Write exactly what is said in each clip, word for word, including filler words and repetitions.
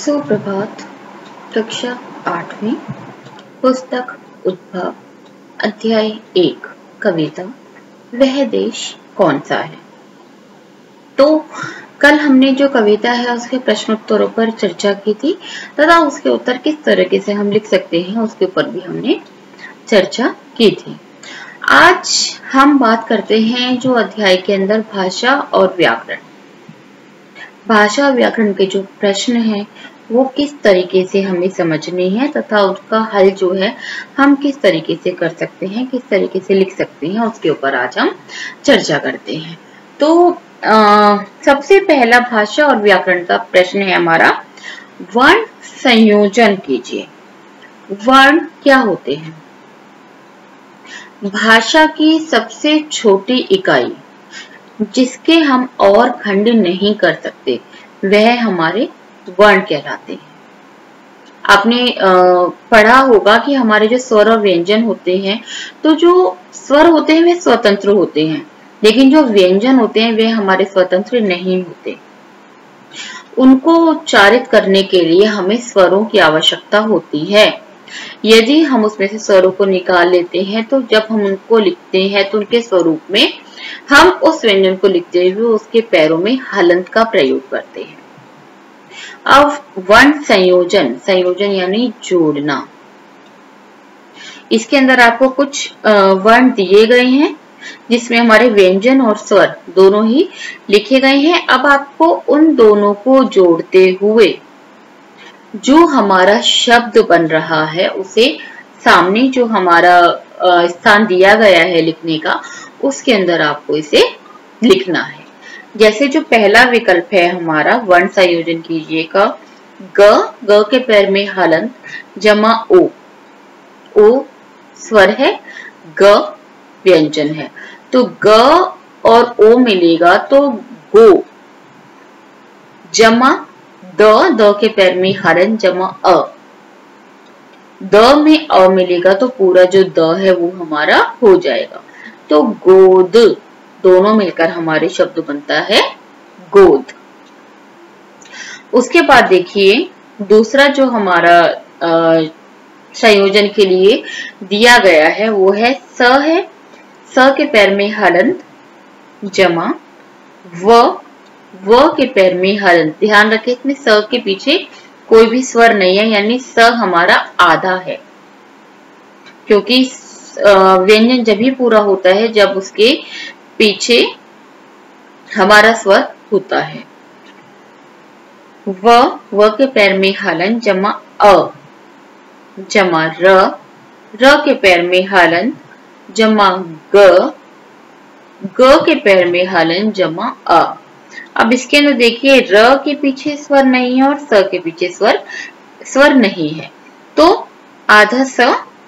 सुप्रभात। कक्षा आठवीं, पुस्तक उद्भव, अध्याय एक, कविता, वह देश कौन सा है। तो कल हमने जो कविता है उसके प्रश्नोत्तरों पर चर्चा की थी तथा उसके उत्तर किस तरीके से हम लिख सकते हैं उसके ऊपर भी हमने चर्चा की थी। आज हम बात करते हैं जो अध्याय के अंदर भाषा और व्याकरण भाषा और व्याकरण के जो प्रश्न हैं वो किस तरीके से हमें समझने हैं तथा उसका हल जो है हम किस तरीके से कर सकते हैं, किस तरीके से लिख सकते हैं, उसके ऊपर आज हम चर्चा करते हैं। तो आ, सबसे पहला भाषा और व्याकरण का प्रश्न है हमारा, वर्ण संयोजन कीजिए। वर्ण क्या होते हैं? भाषा की सबसे छोटी इकाई जिसके हम और खंड नहीं कर सकते वह हमारे वर्ण कहलाते हैं। आपने पढ़ा होगा कि हमारे जो स्वर और व्यंजन होते हैं, तो जो स्वर होते हैं वे स्वतंत्र होते हैं, लेकिन जो व्यंजन होते हैं वे हमारे स्वतंत्र नहीं होते। उनको उच्चारित करने के लिए हमें स्वरों की आवश्यकता होती है। यदि हम उसमें से स्वरों को निकाल लेते हैं तो जब हम उनको लिखते हैं तो उनके स्वरूप में हम उस व्यंजन को लिखते हुए उसके पैरों में हलंत का प्रयोग करते हैं। अब वर्ण संयोजन, संयोजन यानी जोड़ना। इसके अंदर आपको कुछ वर्ण दिए गए हैं जिसमें हमारे व्यंजन और स्वर दोनों ही लिखे गए हैं। अब आपको उन दोनों को जोड़ते हुए जो हमारा शब्द बन रहा है उसे सामने जो हमारा स्थान दिया गया है लिखने का, उसके अंदर आपको इसे लिखना है। जैसे जो पहला विकल्प है हमारा, वर्ण संयोजन कीजिएगा, ग, ग के पैर में हलंत जमा ओ, ओ स्वर है, ग व्यंजन है, तो ग और ओ मिलेगा तो गो, जमा द, द के पैर में हलन जमा अ, द में अ मिलेगा तो पूरा जो द है वो हमारा हो जाएगा, तो गोद, दोनों मिलकर हमारे शब्द बनता है गोद। उसके बाद देखिए दूसरा जो हमारा संयोजन के लिए दिया गया है वो है स है, स के पैर में हलंत जमा व, व के पैर में हलंत। ध्यान रखें इसमें स के पीछे कोई भी स्वर नहीं है, यानी स हमारा आधा है, क्योंकि व्यंजन जब भी पूरा होता है जब उसके पीछे हमारा स्वर होता है। व, व के पैर में हलन जमा अ, जमा र, र के पैर में हलन जमा ग, ग के पैर में हलन जमा अ। अब इसके अंदर देखिए र के पीछे स्वर नहीं है और स के पीछे स्वर स्वर नहीं है, तो आधा स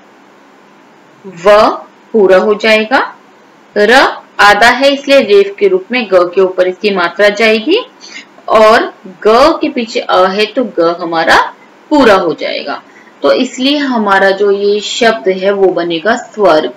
व पूरा हो जाएगा, र आधा है इसलिए रेफ के रूप में ग के ऊपर इसकी मात्रा जाएगी, और ग के पीछे अ है तो ग हमारा पूरा हो जाएगा। तो इसलिए हमारा जो ये शब्द है वो बनेगा स्वर्ग।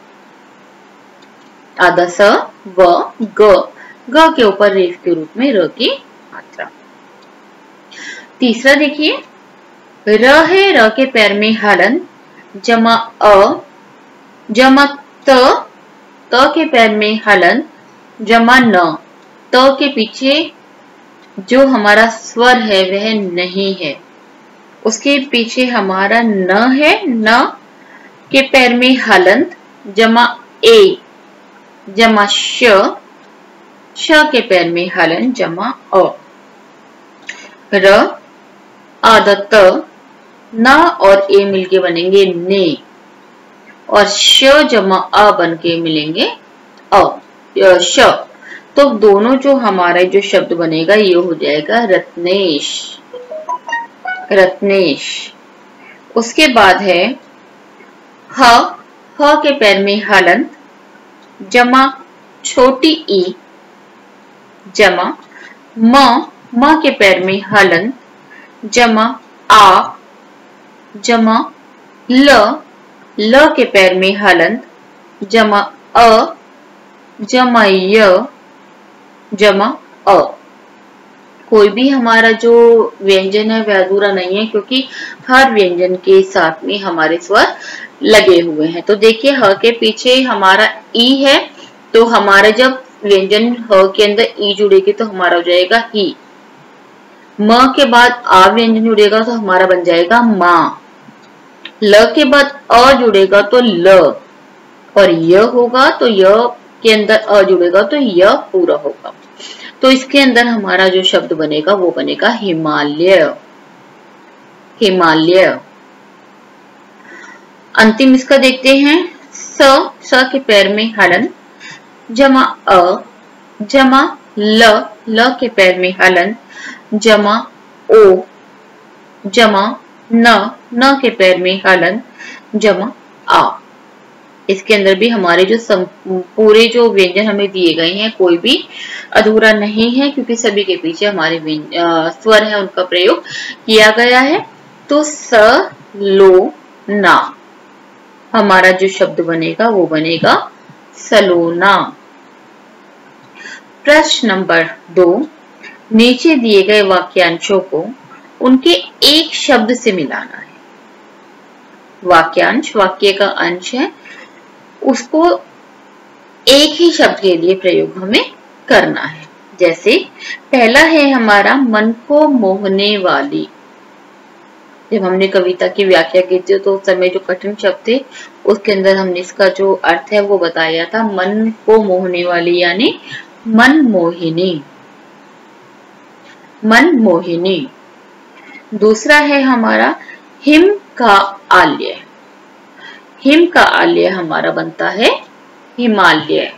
आधा स व ग, ग के ऊपर रेफ के रूप में र की मात्रा। तीसरा देखिए, र है, र के पैर में हलन जमा अ, जमा त, त के पैर में हलन जमा न, त के पीछे जो हमारा स्वर है वह नहीं है, उसके पीछे हमारा न है, न के पैर में हलंत जमा ए जमा श, श के पैर में हलन जमा अ, र आधा त, न और ए मिलके बनेंगे ने, और श जमा अ बन के मिलेंगे अ, श। तो दोनों जो हमारा जो शब्द बनेगा ये हो जाएगा रत्नेश, रत्नेश। उसके बाद है ह, ह के पैर में हलंत जमा छोटी ई जमा म, म के पैर में हलंत जमा आ, जमा ल, ल के पैर में हलंत जमा अ, जमा य, जमा अ। कोई भी हमारा जो व्यंजन है वह अधूरा नहीं है, क्योंकि हर व्यंजन के साथ में हमारे स्वर लगे हुए हैं। तो देखिए ह के पीछे हमारा ई है, तो हमारा जब व्यंजन ह के अंदर ई जुड़ेगी तो हमारा हो जाएगा ही। म के बाद आ व्यंजन जुड़ेगा तो हमारा बन जाएगा माँ। ल के बाद अ जुड़ेगा तो ल, और य होगा तो य के अंदर अ जुड़ेगा तो य पूरा होगा। तो इसके अंदर हमारा जो शब्द बनेगा वो बनेगा हिमालय। हिमालय। अंतिम इसका देखते हैं। स, स के पैर में हलन, जमा अ, जमा ल, ल के पैर में हलन, जमा ओ, जमा न, न के पैर में हलन, जमा आ। इसके अंदर भी हमारे जो सम, पूरे जो व्यंजन हमें दिए गए हैं कोई भी अधूरा नहीं है, क्योंकि सभी के पीछे हमारे स्वर है उनका प्रयोग किया गया है। तो स लो ना, हमारा जो शब्द बनेगा वो बनेगा सलोना। प्रश्न नंबर दो, नीचे दिए गए वाक्यांशों को उनके एक शब्द से मिलाना है। वाक्यांश वाक्य का अंश है, उसको एक ही शब्द के लिए प्रयोग हमें करना है। जैसे पहला है हमारा मन को मोहने वाली। जब हमने कविता की व्याख्या की थी तो उस समय जो कठिन शब्द थे उसके अंदर हमने इसका जो अर्थ है वो बताया था, मन को मोहने वाली यानी मन मोहिनी। मन मोहिनी। दूसरा है हमारा हिम का आल्य। हिम का आल्य हमारा बनता है हिमालय।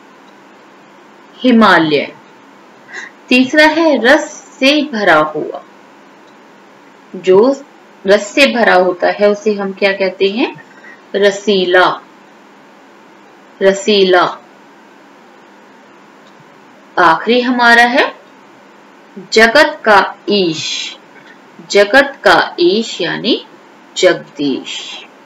हिमालय। तीसरा है रस से भरा हुआ। जो रस से भरा होता है उसे हम क्या कहते हैं? रसीला। रसीला। आखिरी हमारा है जगत का ईश। जगत का ईश यानी जगदीश।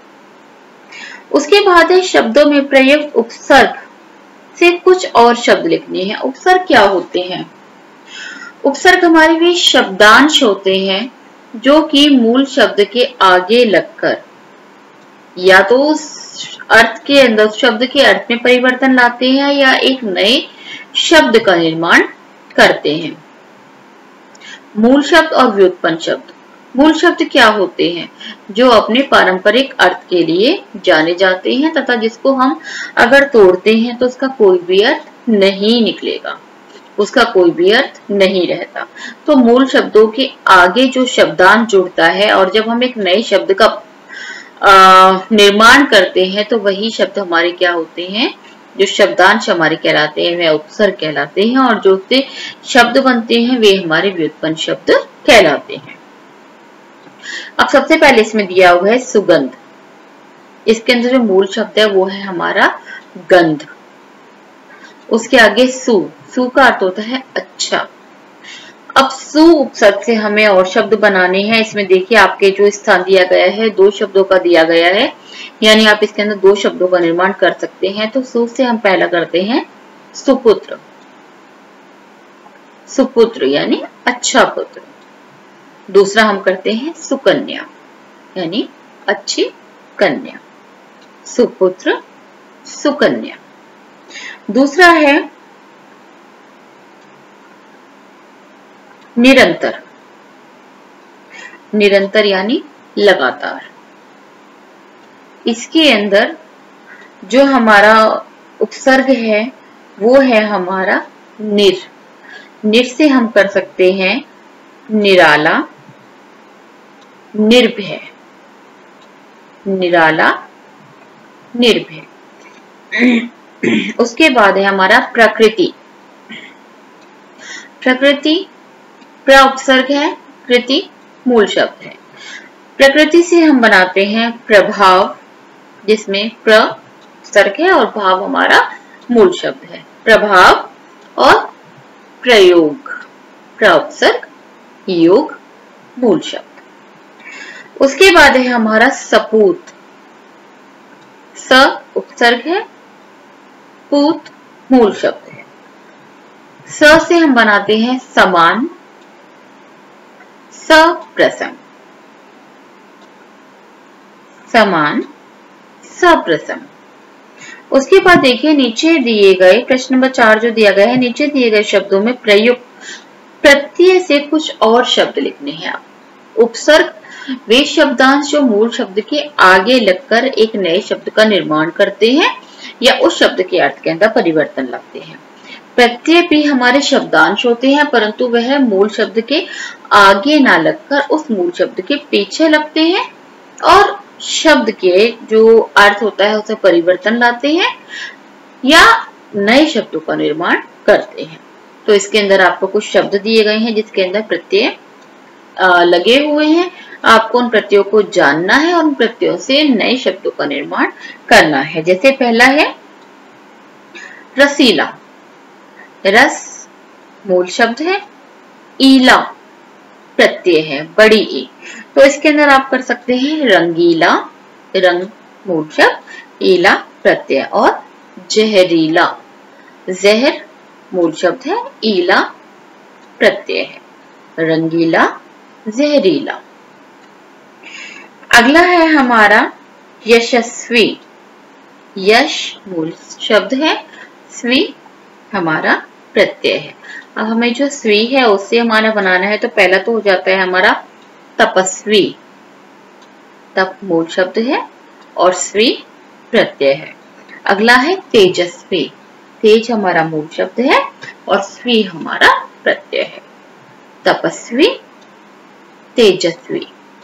उसके बाद है शब्दों में प्रयुक्त उपसर्ग से कुछ और शब्द लिखने हैं। उपसर्ग क्या होते हैं? उपसर्ग हमारे भी शब्दांश होते हैं जो कि मूल शब्द के आगे लगकर या तो उस अर्थ के अंदर शब्द के अर्थ में परिवर्तन लाते हैं या एक नए शब्द का निर्माण करते हैं। मूल शब्द और व्युत्पन्न शब्द। मूल शब्द क्या होते हैं? जो अपने पारंपरिक अर्थ के लिए जाने जाते हैं तथा जिसको हम अगर तोड़ते हैं तो उसका कोई भी अर्थ नहीं निकलेगा, उसका कोई भी अर्थ नहीं रहता। तो मूल शब्दों के आगे जो शब्दांश जुड़ता है और जब हम एक नए शब्द का निर्माण करते हैं तो वही शब्द हमारे क्या होते हैं? जो शब्दांश हमारे कहलाते हैं वह उपसर्ग कहलाते हैं, और जो से शब्द बनते हैं वे हमारे व्युत्पन्न शब्द कहलाते हैं। अब सबसे पहले इसमें दिया हुआ है सुगंध। इसके अंदर जो मूल शब्द है वो है हमारा गंध। उसके आगे सु। सु का अर्थ होता है अच्छा। अब सु उपसर्ग से हमें और शब्द बनाने हैं। इसमें देखिए आपके जो स्थान दिया गया है दो शब्दों का दिया गया है, यानी आप इसके अंदर दो शब्दों का निर्माण कर सकते हैं। तो सु से हम पहला करते हैं सुपुत्र। सुपुत्र यानी अच्छा पुत्र। दूसरा हम करते हैं सुकन्या यानी अच्छी कन्या। सुपुत्र, सुकन्या। दूसरा है निरंतर। निरंतर यानी लगातार। इसके अंदर जो हमारा उपसर्ग है वो है हमारा निर। निर से हम कर सकते हैं निराला, निर्भय। निराला, निर्भय। उसके बाद है हमारा प्रकृति। प्रकृति प्र उपसर्ग है, कृति मूल शब्द है। प्रकृति से हम बनाते हैं प्रभाव, जिसमें प्र उपसर्ग है और भाव हमारा मूल शब्द है। प्रभाव और प्रयोग। प्र उपसर्ग, योग मूल शब्द। उसके बाद है हमारा सपूत। स उपसर्ग है, पूत मूल शब्द है। स से हम बनाते हैं समान, सप्रसम, समान, सप्रसम। उसके बाद देखिए नीचे दिए गए प्रश्न नंबर चार जो दिया गया है, नीचे दिए गए शब्दों में प्रयुक्त प्रत्यय से कुछ और शब्द लिखने हैं आप। उपसर्ग वे शब्दांश जो मूल शब्द के आगे लगकर एक नए शब्द का निर्माण करते हैं या उस शब्द के अर्थ के अंदर परिवर्तन लाते हैं। प्रत्यय भी हमारे शब्दांश होते हैं, परंतु वह मूल शब्द के आगे ना लगकर उस मूल शब्द के पीछे लगते हैं और शब्द के जो अर्थ होता है उसे परिवर्तन लाते हैं या नए शब्दों का निर्माण करते हैं। तो इसके अंदर आपको कुछ शब्द दिए गए हैं जिसके अंदर प्रत्यय लगे हुए हैं। आपको उन प्रत्ययों को जानना है और उन प्रत्ययों से नए शब्दों का निर्माण करना है। जैसे पहला है रसीला, रस मूल शब्द है, ईला प्रत्यय है, बड़ी ई। तो इसके अंदर आप कर सकते हैं रंगीला, रंग मूल शब्द, ईला प्रत्यय, और जहरीला, जहर मूल शब्द है, ईला प्रत्यय है, रंगीला, जहरीला। अगला है हमारा यशस्वी, यश मूल शब्द है, स्वी हमारा प्रत्यय है। अब हमें जो स्वी है उससे हमारा बनाना है, तो पहला तो हो जाता है हमारा तपस्वी, तप मूल शब्द है और स्वी प्रत्यय है। अगला है तेजस्वी, तेज हमारा मूल शब्द है और स्वी हमारा प्रत्यय है, तपस्वी, तेजस्वी।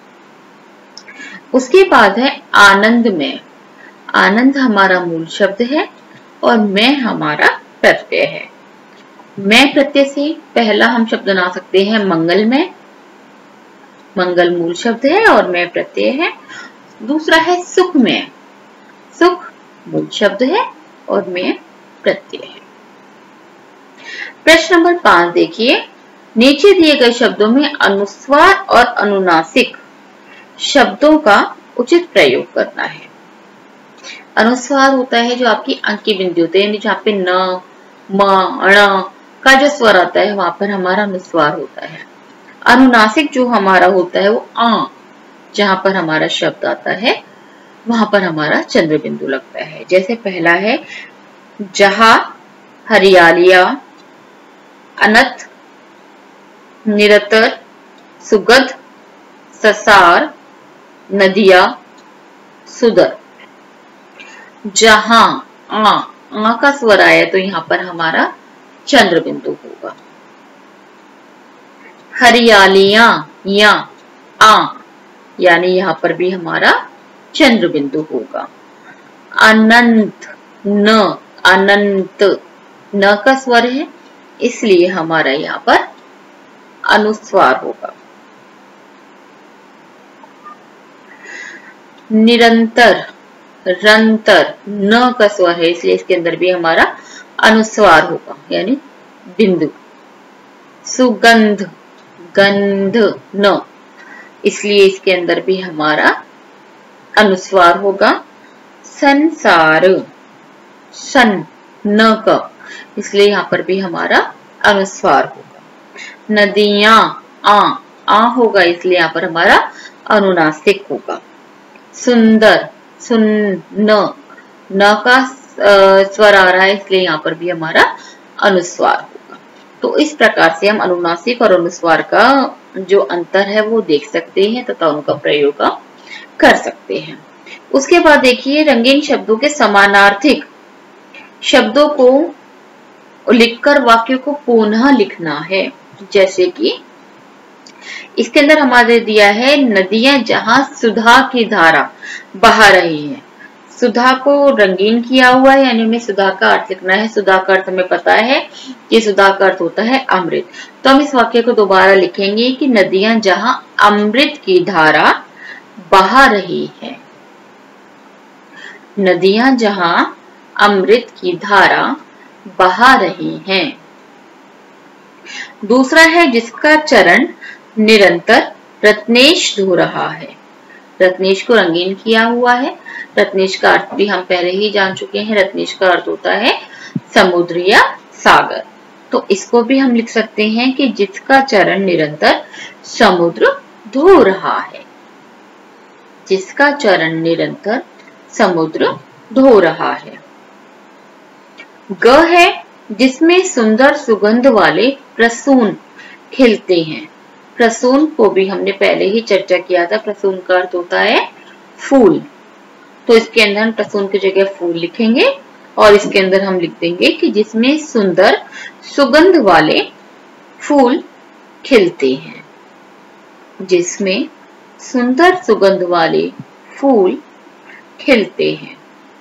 उसके बाद है आनंद में, आनंद हमारा मूल शब्द है और मैं हमारा प्रत्यय है। मैं प्रत्यय से पहला हम शब्द बना सकते हैं मंगल में, मंगल मूल शब्द है और मैं प्रत्यय है। दूसरा है सुख में, सुख मूल शब्द है और मैं प्रत्यय है। प्रश्न नंबर पांच देखिए, नीचे दिए गए शब्दों में अनुस्वार और अनुनासिक शब्दों का उचित प्रयोग करना है। अनुस्वार होता है जो आपकी अंक की बिंदु होते हैं, जहाँ पे न, म, ण का जो स्वर आता है वहां पर हमारा अनुस्वार होता है। अनुनासिक जो हमारा होता है वो आ, जहां पर हमारा शब्द आता है वहां पर हमारा चंद्र बिंदु लगता है। जैसे पहला है जहा, हरियालिया, अनत, निरतर, सुगध, ससार, नदिया, सुदर। जहां आ, आ का स्वर आया तो यहाँ पर हमारा चंद्र बिंदु होगा। हरियालियां, या आ, यानी यहाँ पर भी हमारा चंद्र बिंदु होगा। अनंत, न, अनंत न का स्वर है इसलिए हमारा यहाँ पर अनुस्वार होगा। निरंतर, रंतर न का स्वर है इसलिए इसके अंदर भी हमारा अनुस्वार होगा यानी बिंदु। सुगंध, गंध न, इसलिए इसके अंदर भी हमारा अनुस्वार होगा। संसार, सन न का, इसलिए यहाँ पर भी हमारा अनुस्वार होगा। नदियां, आ, आ होगा इसलिए यहाँ पर हमारा अनुनासिक होगा। सुंदर, सुन न, न का स्वर आ रहा है इसलिए यहाँ पर भी हमारा अनुस्वार होगा। तो इस प्रकार से हम अनुनासिक और अनुस्वार का जो अंतर है वो देख सकते हैं तथा उनका प्रयोग कर सकते हैं। उसके बाद देखिए रंगीन शब्दों के समानार्थिक शब्दों को लिखकर वाक्य को पुनः लिखना है। जैसे कि इसके अंदर हमारे दिया है नदियां जहां सुधा की धारा बहा रही है। सुधा को रंगीन किया हुआ है यानी हमें सुधा का अर्थ लिखना है। सुधा का अर्थ हमें पता है कि सुधा का अर्थ होता है अमृत। तो हम इस वाक्य को दोबारा लिखेंगे कि नदियां जहां अमृत की धारा बहा रही है। नदियां जहां अमृत की धारा बहा रही हैं। दूसरा है जिसका चरण निरंतर रत्नेश धो रहा है। रत्नेश को रंगीन किया हुआ है। रत्नेश का अर्थ भी हम पहले ही जान चुके हैं। रत्नेश का अर्थ होता है समुद्र या सागर। तो इसको भी हम लिख सकते हैं कि जिसका चरण निरंतर समुद्र धो रहा है। जिसका चरण निरंतर समुद्र धो रहा है। ग है जिसमें सुंदर सुगंध वाले प्रसून खिलते हैं। प्रसून को भी हमने पहले ही चर्चा किया था। प्रसून का अर्थ होता है फूल। तो इसके अंदर हम प्रसून की जगह फूल लिखेंगे और इसके अंदर हम लिख देंगे कि जिसमें सुंदर सुगंध वाले फूल खिलते हैं। जिसमें सुंदर सुगंध वाले फूल खिलते हैं।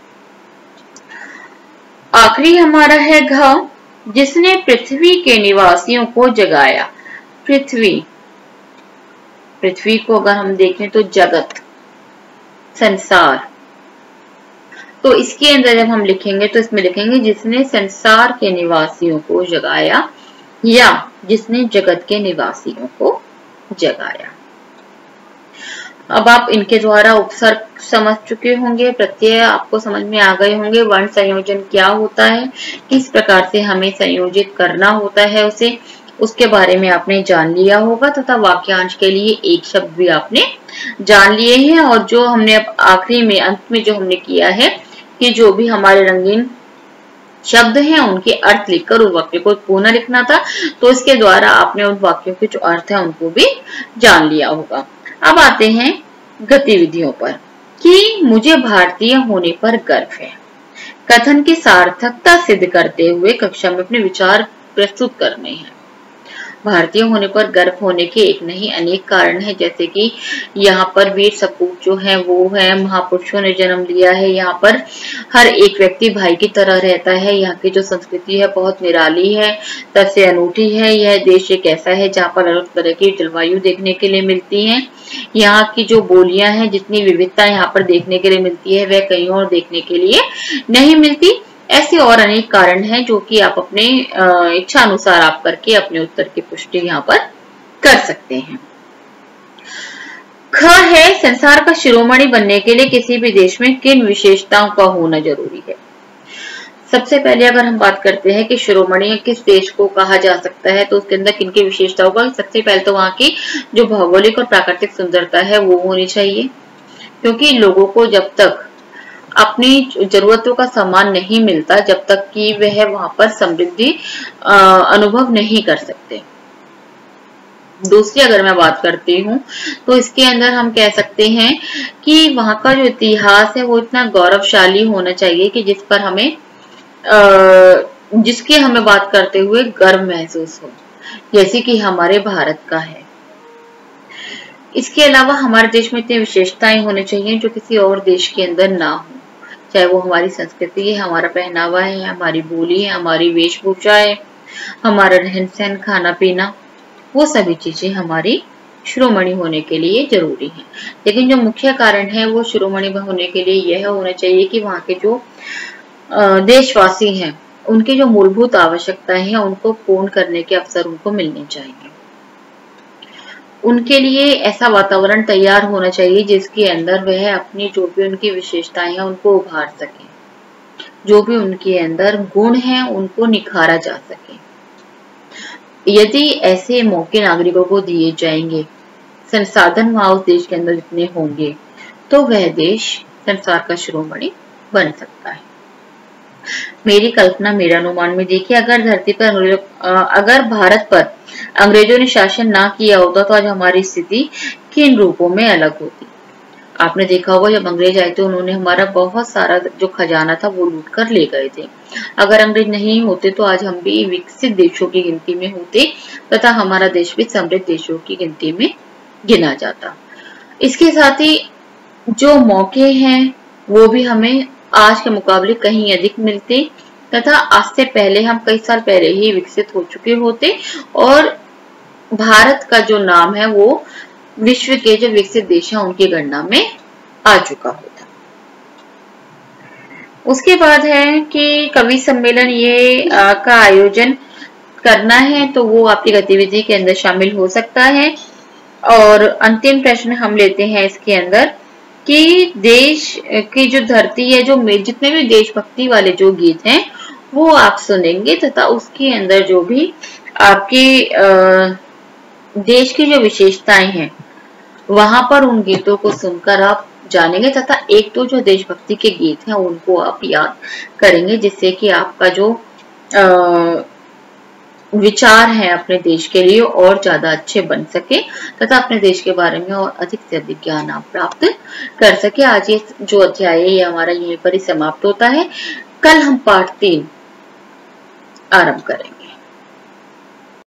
आखिरी हमारा है घ, जिसने पृथ्वी के निवासियों को जगाया। पृथ्वी, पृथ्वी को अगर हम देखें तो जगत, संसार, तो इसके अंदर जब हम लिखेंगे तो इसमें लिखेंगे जिसने संसार के निवासियों को जगाया या जिसने जगत के निवासियों को जगाया। अब आप इनके द्वारा उपसर्ग समझ चुके होंगे, प्रत्यय आपको समझ में आ गए होंगे, वर्ण संयोजन क्या होता है, किस प्रकार से हमें संयोजित करना होता है उसे, उसके बारे में आपने जान लिया होगा तथा वाक्यांश के लिए एक शब्द भी आपने जान लिए हैं। और जो हमने अब आखिरी में अंत में जो हमने किया है कि जो भी हमारे रंगीन शब्द हैं उनके अर्थ लिखकर उस वाक्य को पुनः लिखना था, तो इसके द्वारा आपने उन वाक्यों के जो अर्थ है उनको भी जान लिया होगा। अब आते हैं गतिविधियों पर कि मुझे भारतीय होने पर गर्व है। कथन की सार्थकता सिद्ध करते हुए कक्षा में अपने विचार प्रस्तुत करने हैं। भारतीय होने पर गर्व होने के एक नहीं अनेक कारण है, जैसे कि यहाँ पर वीर सपूत जो है वो है, महापुरुषों ने जन्म लिया है, यहाँ पर हर एक व्यक्ति भाई की तरह रहता है, यहाँ की जो संस्कृति है बहुत निराली है, सबसे अनूठी है। यह देश एक ऐसा है जहाँ पर अलग तरह की जलवायु देखने के लिए मिलती है। यहाँ की जो बोलियां हैं, जितनी विविधता यहाँ पर देखने के लिए मिलती है वह कहीं और देखने के लिए नहीं मिलती। ऐसे और अनेक कारण हैं जो कि आप अपने इच्छा अनुसार आप करके अपने उत्तर की पुष्टि यहाँ पर कर सकते हैं। ख है संसार का शिरोमणि बनने के लिए किसी भी देश में किन विशेषताओं का होना जरूरी है। सबसे पहले अगर हम बात करते हैं कि शिरोमणि किस देश को कहा जा सकता है तो उसके अंदर किन की विशेषताओं का, सबसे पहले तो वहां की जो भौगोलिक और प्राकृतिक सुंदरता है वो होनी चाहिए, क्योंकि लोगों को जब तक अपनी जरूरतों का सामान नहीं मिलता जब तक कि वह वहां पर समृद्धि अनुभव नहीं कर सकते। दूसरी अगर मैं बात करती हूँ तो इसके अंदर हम कह सकते हैं कि वहां का जो इतिहास है वो इतना गौरवशाली होना चाहिए कि जिस पर हमें जिसके हमें बात करते हुए गर्व महसूस हो, जैसे कि हमारे भारत का है। इसके अलावा हमारे देश में इतनी विशेषताएं होनी चाहिए जो किसी और देश के अंदर ना हो, चाहे वो हमारी संस्कृति है, हमारा पहनावा है, हमारी बोली है, हमारी वेशभूषा है, हमारा रहन सहन, खाना पीना, वो सभी चीजें हमारी शिरोमणि होने के लिए जरूरी है। लेकिन जो मुख्य कारण है वो शिरोमणि होने के लिए यह होना चाहिए कि वहाँ के जो देशवासी हैं उनकी जो मूलभूत आवश्यकताएं हैं उनको पूर्ण करने के अवसर उनको मिलने चाहिए। उनके लिए ऐसा वातावरण तैयार होना चाहिए जिसके अंदर वह अपनी जो भी उनकी विशेषताएं हैं उनको उभार सके, जो भी उनके अंदर गुण हैं उनको निखारा जा सके। यदि ऐसे मौके नागरिकों को दिए जाएंगे, संसाधन वहां उस देश के अंदर जितने होंगे, तो वह देश संसार का शिरोमणि बन सकता है। मेरी कल्पना, मेरा अनुमान में देखिए, अगर धरती पर अगर भारत पर अंग्रेजों ने शासन ना किया होता तो आज हमारी स्थिति किन रूपों में अलग होती। आपने देखा होगा जब अंग्रेज आए थे उन्होंने हमारा बहुत सारा जो खजाना था वो लूट कर ले गए थे। अगर अंग्रेज नहीं होते तो आज हम भी विकसित देशों की गिनती में होते तथा हमारा देश भी समृद्ध देशों की गिनती में गिना जाता। इसके साथ ही जो मौके हैं वो भी हमें आज के मुकाबले कहीं अधिक मिलते तथा आज से पहले हम कई साल पहले ही विकसित हो चुके होते और भारत का जो नाम है वो विश्व के जो विकसित देश हैं उनकी गणना में आ चुका होता। उसके बाद है कि कवि सम्मेलन ये आ, का आयोजन करना है तो वो आपकी गतिविधि के अंदर शामिल हो सकता है। और अंतिम प्रश्न हम लेते हैं इसके अंदर कि देश की जो धरती है, जो जितने भी देशभक्ति वाले जो गीत हैं वो आप सुनेंगे तथा उसके अंदर जो भी आपके देश की जो विशेषताएं हैं वहां पर उन गीतों को सुनकर आप जानेंगे तथा एक तो जो देशभक्ति के गीत हैं उनको आप याद करेंगे, जिससे कि आपका जो आ, विचार है अपने देश के लिए और ज्यादा अच्छे बन सके तथा अपने देश के बारे में और अधिक से अधिक ज्ञान आप प्राप्त कर सके। आज ये जो अध्याय है ये हमारा यहीं पर ही समाप्त होता है। कल हम पाठ तीन आरंभ करेंगे।